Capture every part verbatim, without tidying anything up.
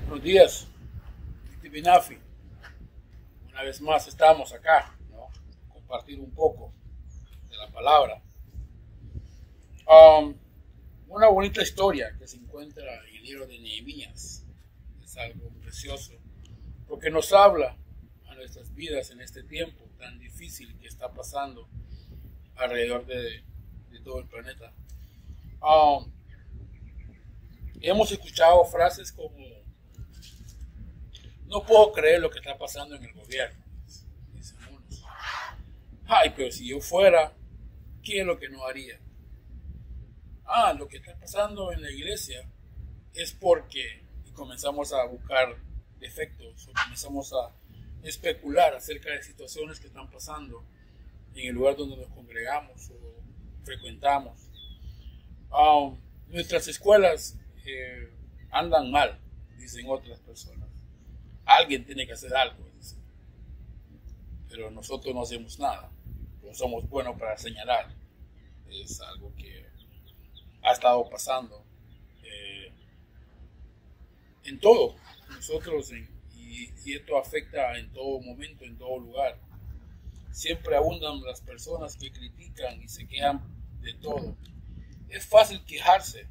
Buenos días, Binafi. Una vez más estamos acá, ¿no? Compartir un poco de la palabra. Um, una bonita historia que se encuentra en el libro de Nehemías. Es algo precioso porque nos habla a nuestras vidas en este tiempo tan difícil que está pasando alrededor de, de todo el planeta. Um, hemos escuchado frases como: no puedo creer lo que está pasando en el gobierno, dicen unos. Ay, pero si yo fuera, ¿qué es lo que no haría? Ah, lo que está pasando en la iglesia es porque, y comenzamos a buscar defectos, o comenzamos a especular acerca de situaciones que están pasando en el lugar donde nos congregamos o frecuentamos. Um, nuestras escuelas eh, andan mal, dicen otras personas. Alguien tiene que hacer algo, dicen. Pero nosotros no hacemos nada. No somos buenos para señalar. Es algo que ha estado pasando eh, en todo. Nosotros, en, y, y esto afecta en todo momento, en todo lugar. Siempre abundan las personas que critican y se quejan de todo. Es fácil quejarse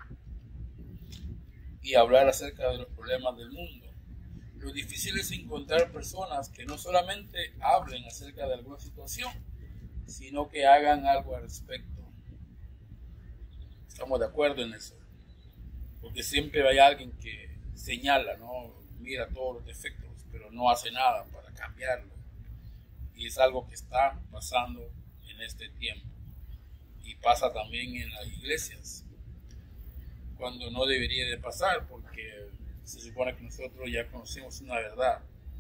y hablar acerca de los problemas del mundo. Lo difícil es encontrar personas que no solamente hablen acerca de alguna situación, sino que hagan algo al respecto. Estamos de acuerdo en eso. Porque siempre hay alguien que señala, ¿no? Mira todos los defectos, pero no hace nada para cambiarlo. Y es algo que está pasando en este tiempo. Y pasa también en las iglesias. Cuando no debería de pasar, porque se supone que nosotros ya conocemos una verdad.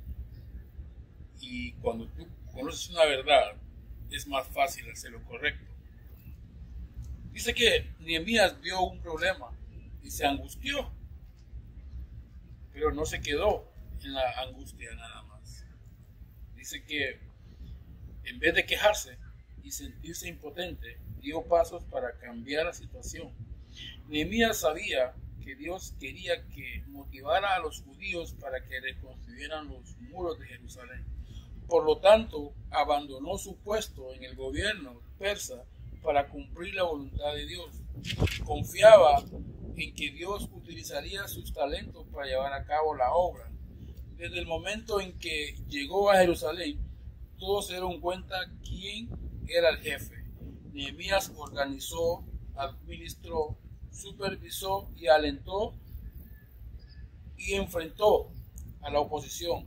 Y cuando tú conoces una verdad, es más fácil hacer lo correcto. Dice que Nehemías vio un problema y se angustió. Pero no se quedó en la angustia nada más. Dice que en vez de quejarse y sentirse impotente, dio pasos para cambiar la situación. Nehemías sabía que Dios quería que motivara a los judíos para que reconstruyeran los muros de Jerusalén. Por lo tanto, abandonó su puesto en el gobierno persa para cumplir la voluntad de Dios. Confiaba en que Dios utilizaría sus talentos para llevar a cabo la obra. Desde el momento en que llegó a Jerusalén, todos se dieron cuenta quién era el jefe. Nehemías organizó, administró, supervisó y alentó y enfrentó a la oposición.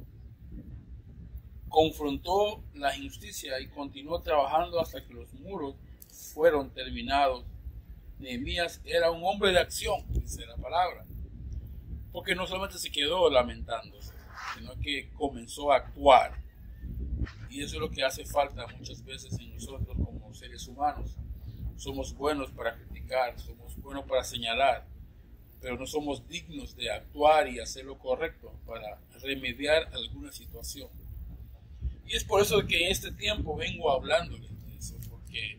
Confrontó la injusticia y continuó trabajando hasta que los muros fueron terminados. Nehemías era un hombre de acción, dice la palabra, porque no solamente se quedó lamentándose, sino que comenzó a actuar. Y eso es lo que hace falta muchas veces en nosotros como seres humanos. Somos buenos para criticar, somos buenos para señalar, pero no somos dignos de actuar y hacer lo correcto para remediar alguna situación. Y es por eso que en este tiempo vengo hablándoles de eso, porque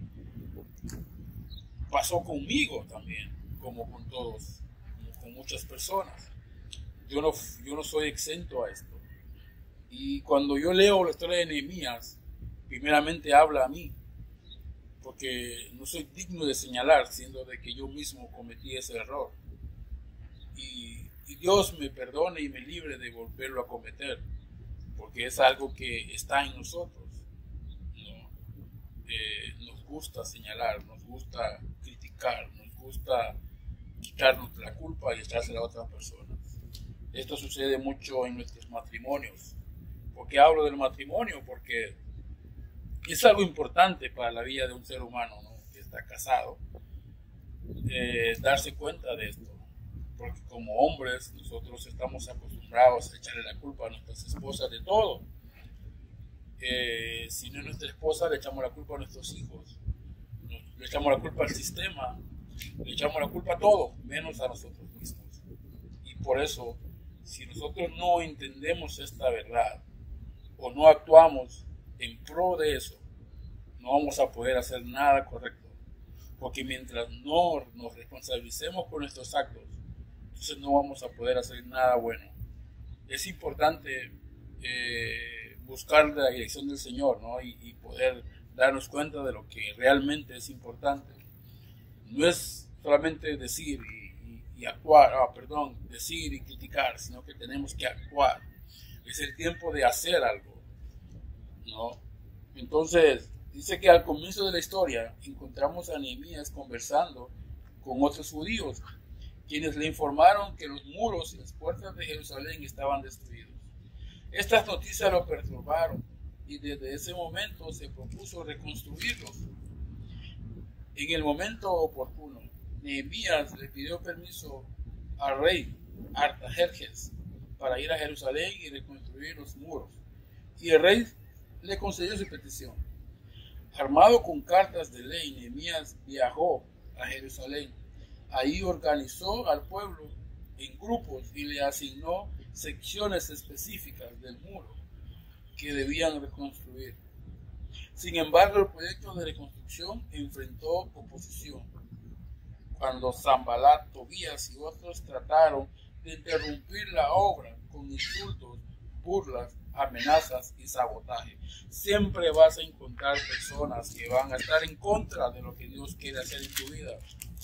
pasó conmigo también, como con todos, como con muchas personas. Yo no, yo no soy exento a esto. Y cuando yo leo la historia de Nehemías, primeramente habla a mí, porque no soy digno de señalar, siendo de que yo mismo cometí ese error. Y, y Dios me perdone y me libre de volverlo a cometer, porque es algo que está en nosotros. ¿No? Eh, nos gusta señalar, nos gusta criticar, nos gusta quitarnos la culpa y echársela a otras personas. Esto sucede mucho en nuestros matrimonios. ¿Por qué hablo del matrimonio? Porque es algo importante para la vida de un ser humano, ¿no? Que está casado, eh, darse cuenta de esto, porque como hombres nosotros estamos acostumbrados a echarle la culpa a nuestras esposas de todo. Eh, si no es nuestra esposa, le echamos la culpa a nuestros hijos, le echamos la culpa al sistema, le echamos la culpa a todo, menos a nosotros mismos. Y por eso, si nosotros no entendemos esta verdad o no actuamos en pro de eso, no vamos a poder hacer nada correcto, porque mientras no nos responsabilicemos por nuestros actos, entonces no vamos a poder hacer nada bueno. es importante eh, buscar la dirección del Señor, ¿no? y, y poder darnos cuenta de lo que realmente es importante. No es solamente decir y, y, y actuar, ah, perdón, decir y criticar, sino que tenemos que actuar. Es el tiempo de hacer algo, ¿no? Entonces, dice que al comienzo de la historia encontramos a Nehemías conversando con otros judíos, quienes le informaron que los muros y las puertas de Jerusalén estaban destruidos. Estas noticias lo perturbaron y desde ese momento se propuso reconstruirlos. En el momento oportuno, Nehemías le pidió permiso al rey Artajerjes para ir a Jerusalén y reconstruir los muros, y el rey le concedió su petición. Armado con cartas de ley, Nehemías viajó a Jerusalén. Ahí organizó al pueblo en grupos y le asignó secciones específicas del muro que debían reconstruir. Sin embargo, el proyecto de reconstrucción enfrentó oposición. Cuando Sanbalat, Tobías y otros trataron de interrumpir la obra con insultos, burlas, amenazas y sabotaje, siempre vas a encontrar personas que van a estar en contra de lo que Dios quiere hacer en tu vida.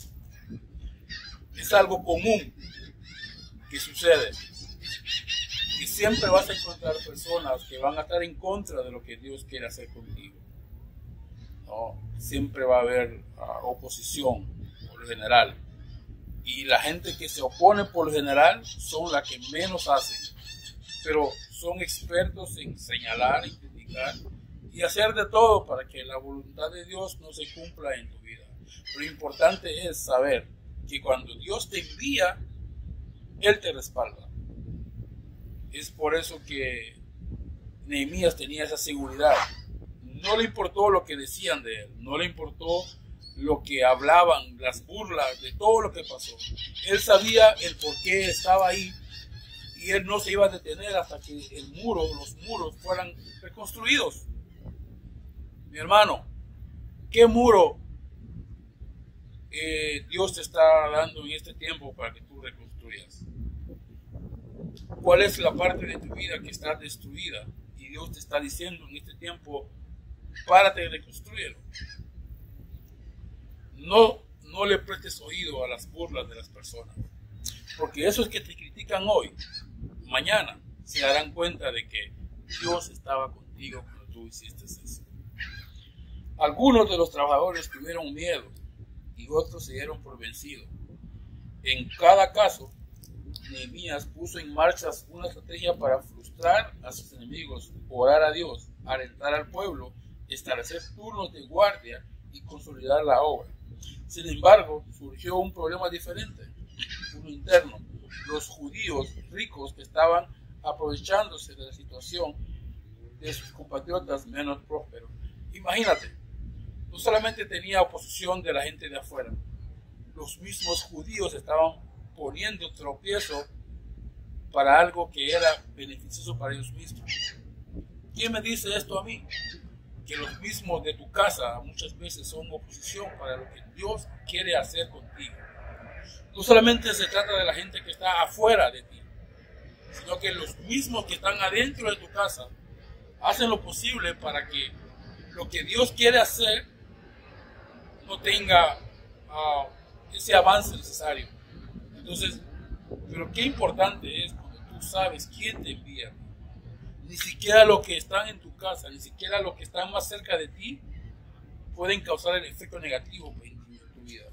Es algo común que sucede. Y siempre vas a encontrar personas que van a estar en contra de lo que Dios quiere hacer contigo. ¿No? Siempre va a haber uh, oposición, por lo general. Y la gente que se opone, por lo general, son las que menos hacen. Pero son expertos en señalar y criticar y hacer de todo para que la voluntad de Dios no se cumpla en tu vida. Lo importante es saber que cuando Dios te envía, Él te respalda. Es por eso que Nehemías tenía esa seguridad. No le importó lo que decían de él, no le importó lo que hablaban, las burlas, de todo lo que pasó. Él sabía el por qué estaba ahí y él no se iba a detener hasta que el muro, los muros fueran reconstruidos. Mi hermano, ¿qué muro eh, Dios te está dando en este tiempo para que tú reconstruyas? ¿Cuál es la parte de tu vida que está destruida? Y Dios te está diciendo en este tiempo, párate y reconstrúyelo. No, no le prestes oído a las burlas de las personas. Porque esos que te critican hoy, mañana se darán cuenta de que Dios estaba contigo cuando tú hiciste eso. Algunos de los trabajadores tuvieron miedo y otros se dieron por vencidos. En cada caso, Nehemías puso en marcha una estrategia para frustrar a sus enemigos, orar a Dios, alentar al pueblo, establecer turnos de guardia y consolidar la obra. Sin embargo, surgió un problema diferente, uno interno. Los judíos ricos que estaban aprovechándose de la situación de sus compatriotas menos prósperos. Imagínate, no solamente tenía oposición de la gente de afuera, los mismos judíos estaban poniendo tropiezo para algo que era beneficioso para ellos mismos. ¿Quién me dice esto a mí? Que los mismos de tu casa muchas veces son oposición para lo que Dios quiere hacer contigo. No solamente se trata de la gente que está afuera de ti, sino que los mismos que están adentro de tu casa hacen lo posible para que lo que Dios quiere hacer no tenga uh, ese avance necesario. Entonces, pero qué importante es cuando tú sabes quién te envía. Ni siquiera los que están en tu casa, ni siquiera los que están más cerca de ti pueden causar el efecto negativo en tu vida.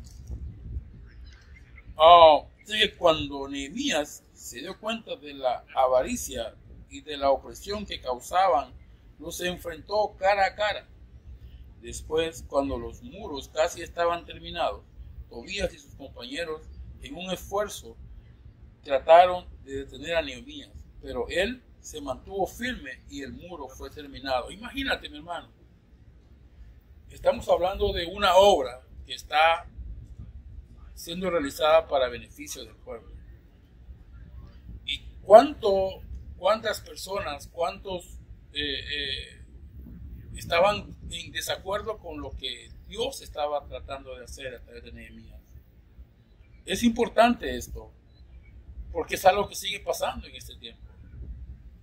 Uh, cuando Nehemías se dio cuenta de la avaricia y de la opresión que causaban, los enfrentó cara a cara. Después, cuando los muros casi estaban terminados, Tobías y sus compañeros, en un esfuerzo, trataron de detener a Nehemías, pero él se mantuvo firme y el muro fue terminado. Imagínate, mi hermano, estamos hablando de una obra que está siendo realizada para beneficio del pueblo. ¿Y cuánto, cuántas personas, cuántos eh, eh, estaban en desacuerdo con lo que Dios estaba tratando de hacer a través de Nehemías? Es importante esto, porque es algo que sigue pasando en este tiempo.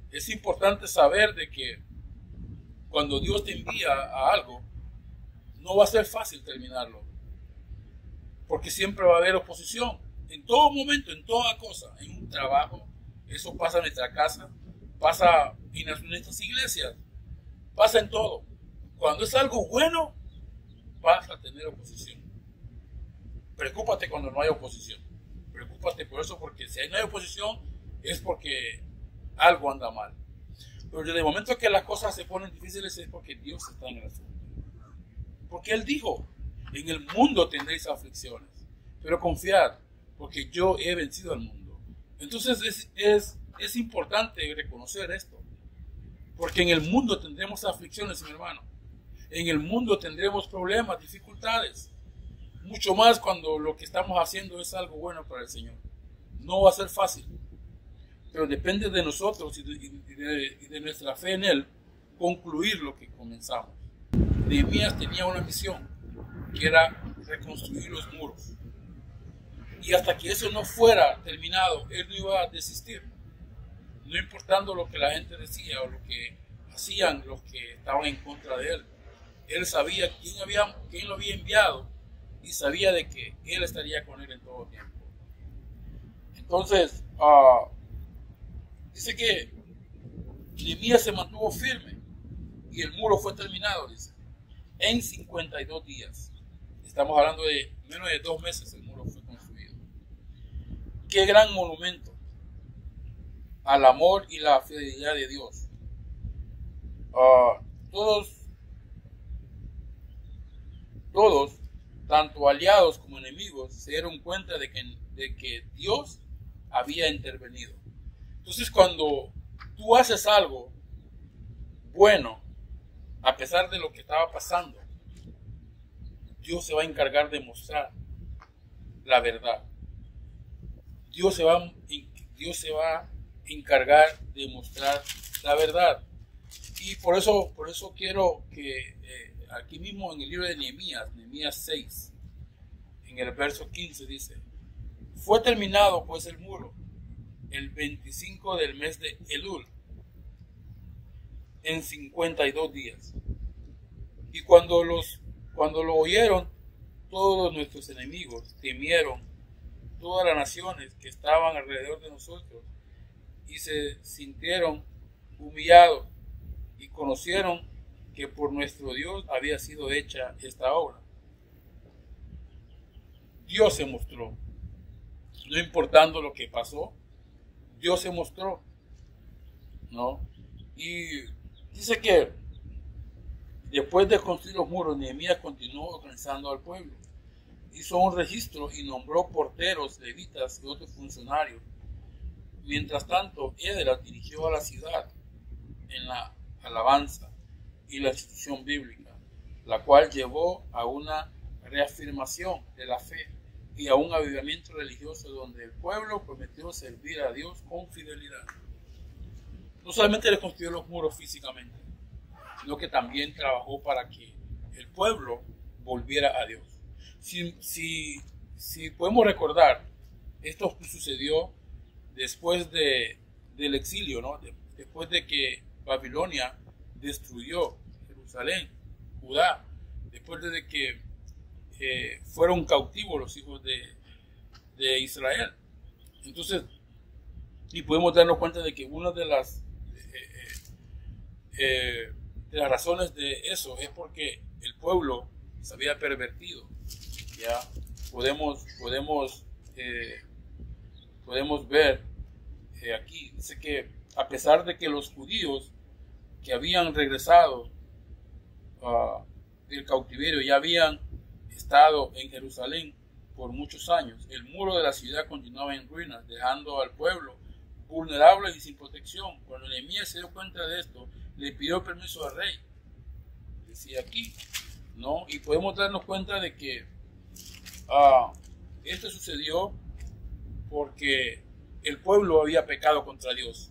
Es importante saber de que cuando Dios te envía a algo, no va a ser fácil terminarlo, porque siempre va a haber oposición, en todo momento, en toda cosa, en un trabajo, eso pasa en nuestra casa, pasa en nuestras iglesias, pasa en todo. Cuando es algo bueno, vas a tener oposición. Preocúpate cuando no hay oposición, preocúpate por eso, porque si no hay oposición, es porque algo anda mal. Pero desde el momento que las cosas se ponen difíciles es porque Dios está en el asunto. Porque Él dijo, en el mundo tendréis aflicciones, pero confiad, porque yo he vencido al mundo. Entonces es, es, es importante reconocer esto, porque en el mundo tendremos aflicciones, mi hermano. En el mundo tendremos problemas, dificultades, mucho más cuando lo que estamos haciendo es algo bueno para el Señor. No va a ser fácil, pero depende de nosotros y de, y de, y de nuestra fe en Él concluir lo que comenzamos. Nehemías tenía una misión, que era reconstruir los muros. Y hasta que eso no fuera terminado, él no iba a desistir. No importando lo que la gente decía o lo que hacían los que estaban en contra de él. Él sabía quién, había, quién lo había enviado y sabía de que él estaría con él en todo tiempo. Entonces, uh, dice que Nehemías se mantuvo firme y el muro fue terminado, dice, en cincuenta y dos días. Estamos hablando de menos de dos meses el muro fue construido. Qué gran monumento al amor y la fidelidad de Dios. Uh, todos, todos, tanto aliados como enemigos, se dieron cuenta de que, de que Dios había intervenido. Entonces, cuando tú haces algo bueno, a pesar de lo que estaba pasando, Dios se va a encargar de mostrar la verdad. Dios se va, Dios se va a encargar de mostrar la verdad. Y por eso, por eso quiero que eh, aquí mismo en el libro de Nehemías, Nehemías seis, en el verso quince dice: fue terminado pues el muro el veinticinco del mes de Elul, en cincuenta y dos días. Y cuando los Cuando lo oyeron, todos nuestros enemigos temieron todas las naciones que estaban alrededor de nosotros y se sintieron humillados y conocieron que por nuestro Dios había sido hecha esta obra. Dios se mostró, no importando lo que pasó, Dios se mostró, ¿no? Y dice que después de construir los muros, Nehemías continuó organizando al pueblo. Hizo un registro y nombró porteros, levitas y otros funcionarios. Mientras tanto, Esdras dirigió a la ciudad en la alabanza y la institución bíblica, la cual llevó a una reafirmación de la fe y a un avivamiento religioso donde el pueblo prometió servir a Dios con fidelidad. No solamente le construyó los muros físicamente, sino que también trabajó para que el pueblo volviera a Dios. Si, si, si podemos recordar, esto sucedió después de, del exilio, ¿no? De, después de que Babilonia destruyó Jerusalén, Judá, después de que eh, fueron cautivos los hijos de, de Israel. Entonces, y podemos darnos cuenta de que una de las eh, eh, de las razones de eso es porque el pueblo se había pervertido. Ya podemos podemos eh, podemos ver eh, aquí dice que a pesar de que los judíos que habían regresado uh, del cautiverio ya habían estado en Jerusalén por muchos años, el muro de la ciudad continuaba en ruinas, dejando al pueblo vulnerable y sin protección. Cuando Nehemías se dio cuenta de esto, le pidió permiso al rey, decía aquí, ¿no? Y podemos darnos cuenta de que uh, esto sucedió porque el pueblo había pecado contra Dios,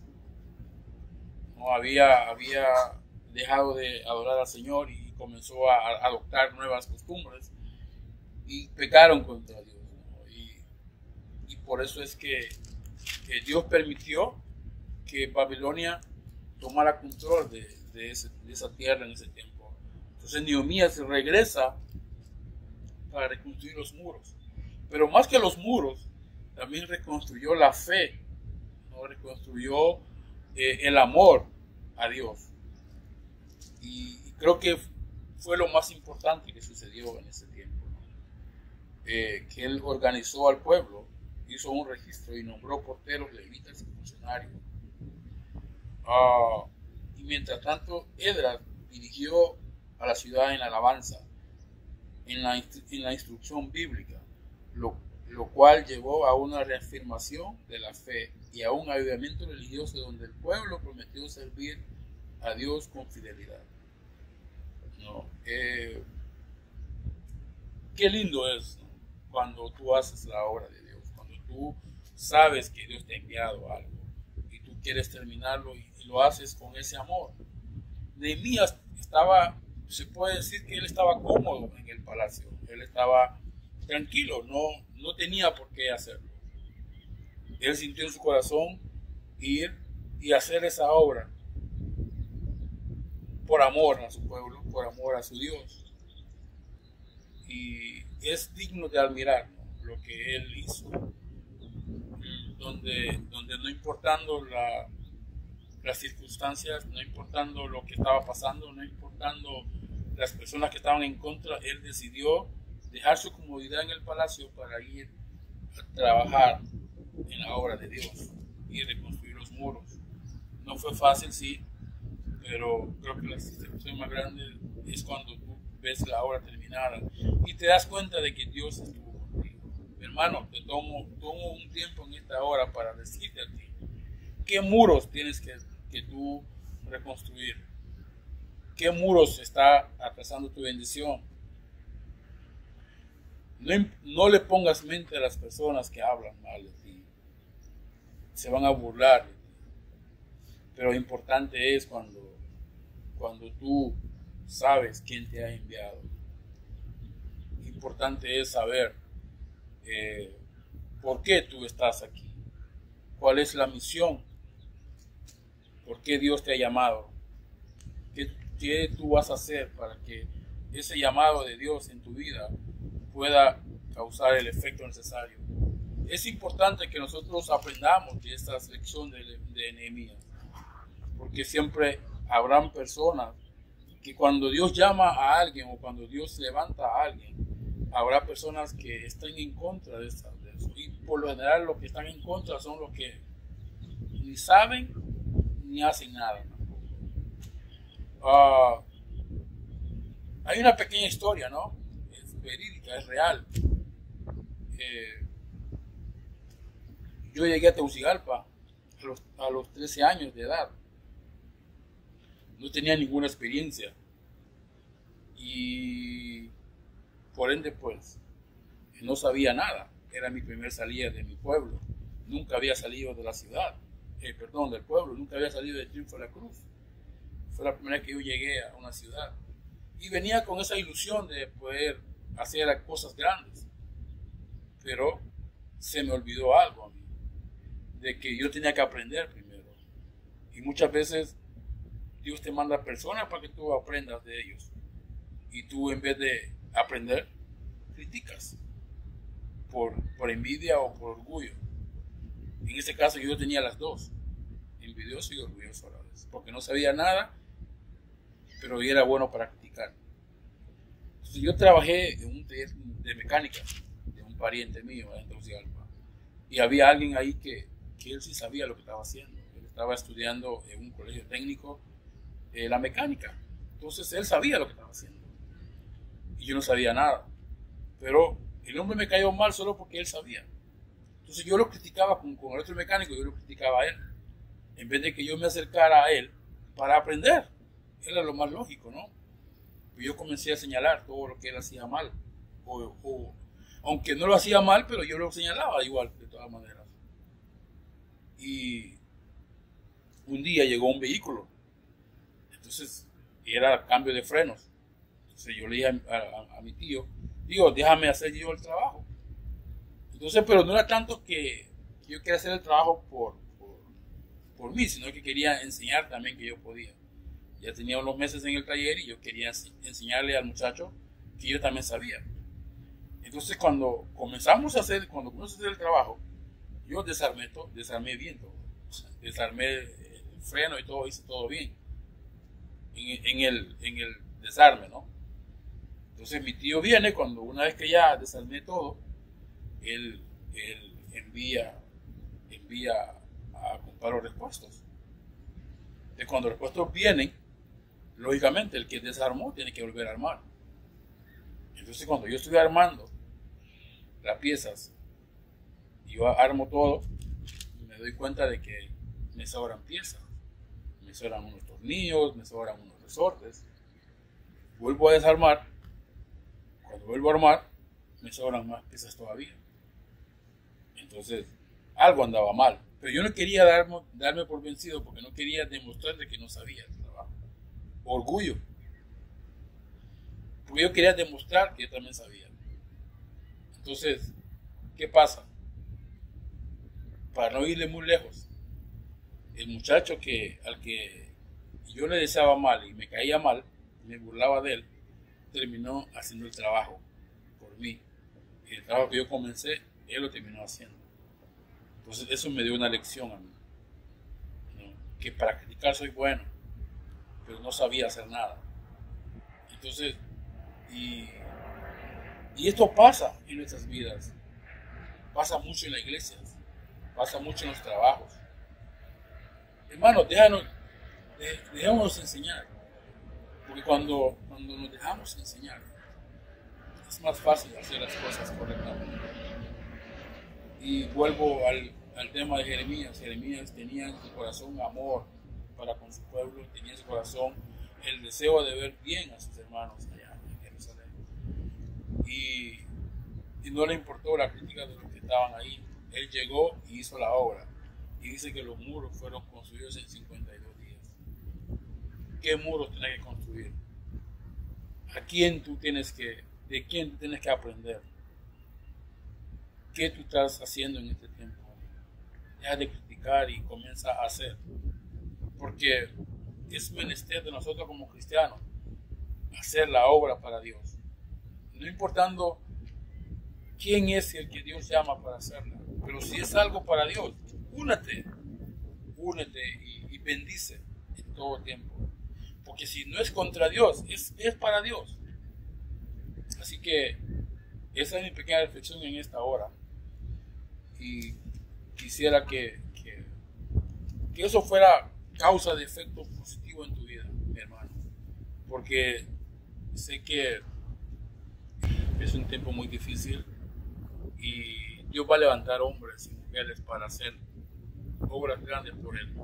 no había, había dejado de adorar al Señor y comenzó a, a adoptar nuevas costumbres y pecaron contra Dios, ¿no? y, y por eso es que, que Dios permitió que Babilonia tomara control de, de, ese, de esa tierra en ese tiempo. Entonces Nehemías regresa para reconstruir los muros. Pero más que los muros, también reconstruyó la fe, ¿no? Reconstruyó eh, el amor a Dios. Y, y creo que fue lo más importante que sucedió en ese tiempo, ¿no? Eh, que él organizó al pueblo, hizo un registro y nombró porteros, levitas y funcionarios. Uh, y mientras tanto, Esdras dirigió a la ciudad en la alabanza, en la, en la instrucción bíblica, lo, lo cual llevó a una reafirmación de la fe y a un avivamiento religioso donde el pueblo prometió servir a Dios con fidelidad. ¿No? Eh, qué lindo es, ¿no? Cuando tú haces la obra de Dios, cuando tú sabes que Dios te ha enviado algo y tú quieres terminarlo y, y lo haces con ese amor. Nehemías estaba, se puede decir que él estaba cómodo en el palacio, él estaba tranquilo, no, no tenía por qué hacerlo. Él sintió en su corazón ir y hacer esa obra por amor a su pueblo, por amor a su Dios. Y es digno de admirar, ¿no? Lo que él hizo, donde, donde no importando la, las circunstancias, no importando lo que estaba pasando, no importando las personas que estaban en contra, él decidió dejar su comodidad en el palacio para ir a trabajar en la obra de Dios y reconstruir los muros. No fue fácil, sí, pero creo que la satisfacción más grande es cuando tú ves la obra terminada y te das cuenta de que Dios estuvo contigo. Hermano, te tomo, tomo un tiempo en esta hora para decirte a ti qué muros tienes que, que tú reconstruir, qué muros está atrasando tu bendición. No, no le pongas mente a las personas que hablan mal de ti, se van a burlar de ti, pero lo importante es cuando cuando tú sabes quién te ha enviado. Importante es saber eh, por qué tú estás aquí, cuál es la misión, por qué Dios te ha llamado, qué, qué tú vas a hacer para que ese llamado de Dios en tu vida pueda causar el efecto necesario. Es importante que nosotros aprendamos de esta lección de, de Nehemías, porque siempre habrán personas que cuando Dios llama a alguien o cuando Dios levanta a alguien, habrá personas que estén en contra de, esta, de eso. Y por lo general los que están en contra son los que ni saben ni hacen nada. Uh, hay una pequeña historia, ¿no? Es verídica, es real. Eh, yo llegué a Tegucigalpa a los, a los trece años de edad. No tenía ninguna experiencia y por ende pues no sabía nada. Era mi primer salida de mi pueblo, nunca había salido de la ciudad, eh, perdón, del pueblo, nunca había salido de Triunfo de la Cruz. Fue la primera vez que yo llegué a una ciudad y venía con esa ilusión de poder hacer cosas grandes, pero se me olvidó algo a mí, de que yo tenía que aprender primero. Y muchas veces Dios te manda personas para que tú aprendas de ellos. Y tú en vez de aprender, criticas. Por, por envidia o por orgullo. En este caso yo tenía las dos. Envidioso y orgulloso a la vez. Porque no sabía nada, pero era bueno para criticar. Entonces yo trabajé en un taller de mecánica de un pariente mío en Tegucigalpa. Y había alguien ahí que, que él sí sabía lo que estaba haciendo. Él estaba estudiando en un colegio técnico Eh, la mecánica. Entonces él sabía lo que estaba haciendo y yo no sabía nada, pero el hombre me cayó mal solo porque él sabía. Entonces yo lo criticaba con, con el otro mecánico, yo lo criticaba a él en vez de que yo me acercara a él para aprender. Era lo más lógico, ¿no? Y yo comencé a señalar todo lo que él hacía mal, o, o, aunque no lo hacía mal, pero yo lo señalaba igual de todas maneras. Y un día llegó un vehículo. Entonces era cambio de frenos. Entonces yo le dije a, a, a mi tío, digo, déjame hacer yo el trabajo. Entonces, pero no era tanto que yo quería hacer el trabajo por, por, por mí, sino que quería enseñar también que yo podía. Ya tenía unos meses en el taller y yo quería enseñarle al muchacho que yo también sabía. Entonces cuando comenzamos a hacer, cuando comenzamos a hacer el trabajo, yo desarmé todo, desarmé bien todo. O sea, desarmé el freno y todo, hice todo bien. En, en, el, en el desarme, ¿no? Entonces mi tío viene, cuando una vez que ya desarmé todo, él, él envía, envía a comprar los repuestos. Entonces cuando los repuestos vienen, lógicamente el que desarmó tiene que volver a armar. Entonces cuando yo estoy armando las piezas, yo armo todo, me doy cuenta de que me sobran piezas, me sobran unos tornillos, me sobran unos resortes. Vuelvo a desarmar, cuando vuelvo a armar, me sobran más piezas todavía. Entonces, algo andaba mal. Pero yo no quería darme, darme por vencido porque no quería demostrarle que no sabía el trabajo. Orgullo. Porque yo quería demostrar que yo también sabía. Entonces, ¿qué pasa? Para no irle muy lejos, el muchacho que, al que yo le deseaba mal y me caía mal, me burlaba de él, terminó haciendo el trabajo por mí. Y el trabajo que yo comencé, él lo terminó haciendo. Entonces eso me dio una lección a mí, ¿no? Que para criticar soy bueno, pero no sabía hacer nada. Entonces, y, y esto pasa en nuestras vidas, pasa mucho en las iglesias, pasa mucho en los trabajos. Hermanos, déjanos, dejémonos enseñar, porque cuando, cuando nos dejamos enseñar, es más fácil hacer las cosas correctamente. Y vuelvo al, al tema de Jeremías. Jeremías tenía en su corazón amor para con su pueblo, tenía en su corazón el deseo de ver bien a sus hermanos allá en Jerusalén. Y, y no le importó la crítica de los que estaban ahí. Él llegó y hizo la obra. Y dice que los muros fueron construidos en cincuenta y dos días. ¿Qué muros tienes que construir? ¿A quién tú tienes que, de quién tú tienes que aprender? ¿Qué tú estás haciendo en este tiempo? Deja de criticar y comienza a hacer. Porque es menester de nosotros como cristianos hacer la obra para Dios. No importando quién es el que Dios llama para hacerla. Pero si es algo para Dios, únete. Únete y, y bendice en todo tiempo. Porque si no es contra Dios, es, es para Dios. Así que esa es mi pequeña reflexión en esta hora. Y quisiera que, que, que eso fuera causa de efecto positivo en tu vida, mi hermano. Porque sé que es un tiempo muy difícil y Dios va a levantar hombres y mujeres para hacer obras grandes por Él.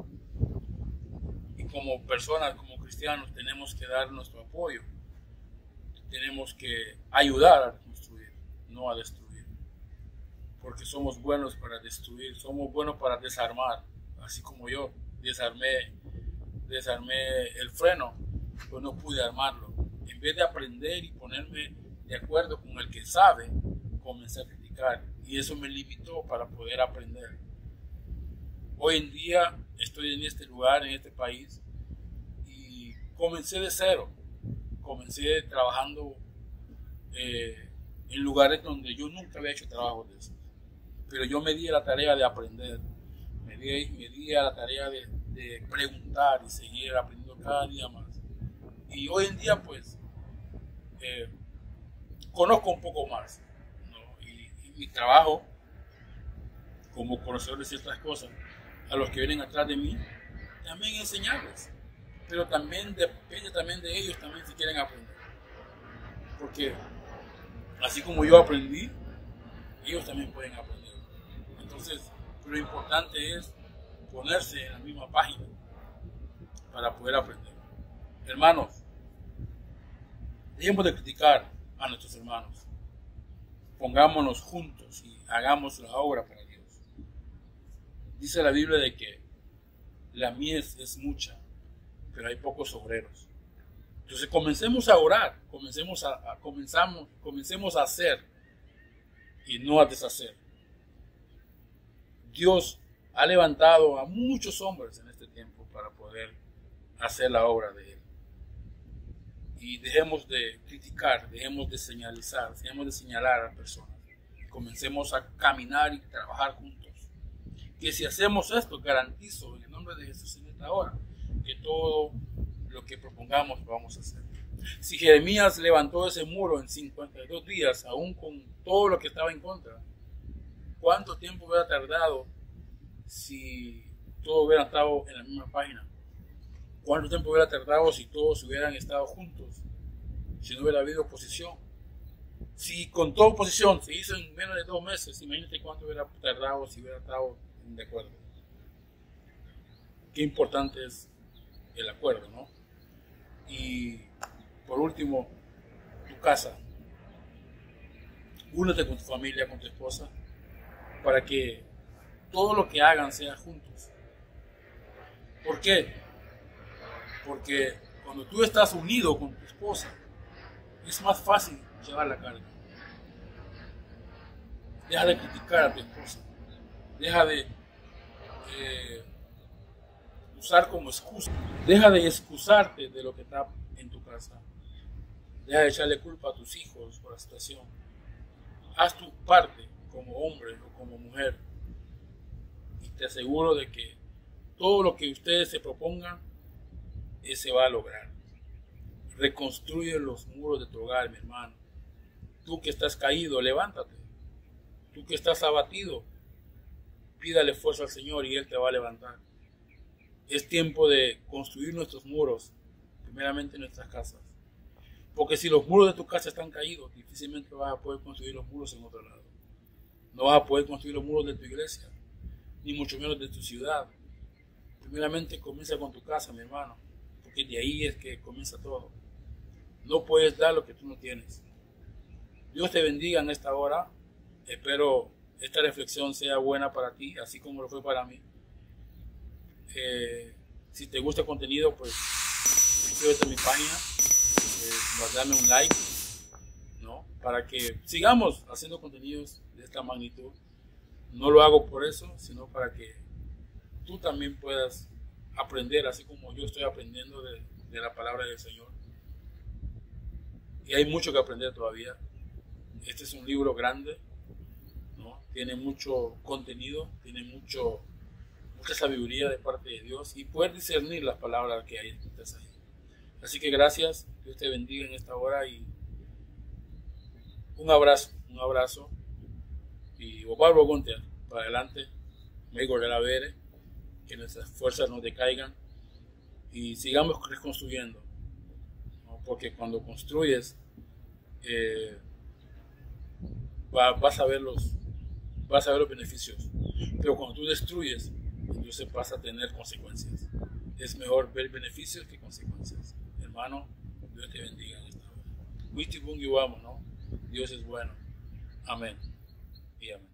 Y como personas, como cristianos, tenemos que dar nuestro apoyo. Tenemos que ayudar a construir, no a destruir. Porque somos buenos para destruir, somos buenos para desarmar. Así como yo desarmé, desarmé el freno, pues no pude armarlo. En vez de aprender y ponerme de acuerdo con el que sabe, comencé a criticar. Y eso me limitó para poder aprender. Hoy en día estoy en este lugar, en este país, y comencé de cero. Comencé trabajando eh, en lugares donde yo nunca había hecho trabajos de esos. Pero yo me di a la tarea de aprender, me di, me di a la tarea de, de preguntar y seguir aprendiendo cada día más. Y hoy en día, pues, eh, conozco un poco más, ¿no? y, y mi trabajo como conocedor de ciertas cosas, a los que vienen atrás de mí, también enseñarles. Pero también depende también de ellos también si quieren aprender. Porque así como yo aprendí, ellos también pueden aprender. Entonces, lo importante es ponerse en la misma página para poder aprender. Hermanos, dejemos de criticar a nuestros hermanos. Pongámonos juntos y hagamos la obra para Dios. Dice la Biblia de que la mies es mucha, pero hay pocos obreros. Entonces comencemos a orar, comencemos a, a, comenzamos, comencemos a hacer y no a deshacer. Dios ha levantado a muchos hombres en este tiempo para poder hacer la obra de Él. Y dejemos de criticar, dejemos de señalizar, dejemos de señalar a las personas. Comencemos a caminar y trabajar juntos. Que si hacemos esto, garantizo en el nombre de Jesús en esta hora, que todo lo que propongamos lo vamos a hacer. Si Jeremías levantó ese muro en cincuenta y dos días, aún con todo lo que estaba en contra, ¿cuánto tiempo hubiera tardado si todos hubieran estado en la misma página? ¿Cuánto tiempo hubiera tardado si todos hubieran estado juntos? Si no hubiera habido oposición. Si con toda oposición se hizo en menos de dos meses, imagínate cuánto hubiera tardado si hubiera estado de acuerdo. Qué importante es el acuerdo, ¿no? Y por último, tu casa. Únete con tu familia, con tu esposa, para que todo lo que hagan sea juntos. ¿Por qué? Porque cuando tú estás unido con tu esposa, es más fácil llevar la carga. Deja de criticar a tu esposa. Deja de eh, usar como excusa. Deja de excusarte de lo que está en tu casa. Deja de echarle culpa a tus hijos por la situación. Haz tu parte como hombre o como mujer. Y te aseguro de que todo lo que ustedes se propongan, se va a lograr. Reconstruye los muros de tu hogar, mi hermano. Tú que estás caído, levántate. Tú que estás abatido, pídale fuerza al Señor y Él te va a levantar. Es tiempo de construir nuestros muros, primeramente en nuestras casas. Porque si los muros de tu casa están caídos, difícilmente vas a poder construir los muros en otro lado. No vas a poder construir los muros de tu iglesia, ni mucho menos de tu ciudad. Primeramente comienza con tu casa, mi hermano, porque de ahí es que comienza todo. No puedes dar lo que tú no tienes. Dios te bendiga en esta hora. Espero esta reflexión sea buena para ti, así como lo fue para mí. Eh, si te gusta el contenido, pues suscríbete a mi página, eh, dame un like, ¿no? Para que sigamos haciendo contenidos de esta magnitud. No lo hago por eso, sino para que tú también puedas aprender, así como yo estoy aprendiendo de, de la palabra del Señor. Y hay mucho que aprender todavía. Este es un libro grande, ¿no? Tiene mucho contenido, tiene mucho, mucha sabiduría de parte de Dios y poder discernir las palabras que hay escritas ahí. Así que gracias, Dios te bendiga en esta hora y un abrazo, un abrazo. Y Osvaldo Gunter, para adelante, me la ver, que nuestras fuerzas no decaigan y sigamos reconstruyendo, ¿no? Porque cuando construyes, eh, va, vas a ver los vas a ver los beneficios, pero cuando tú destruyes, entonces vas a tener consecuencias. Es mejor ver beneficios que consecuencias. Hermano, Dios te bendiga en esta hora. Wistibun y vamos, ¿no? Dios es bueno. Amén y amén.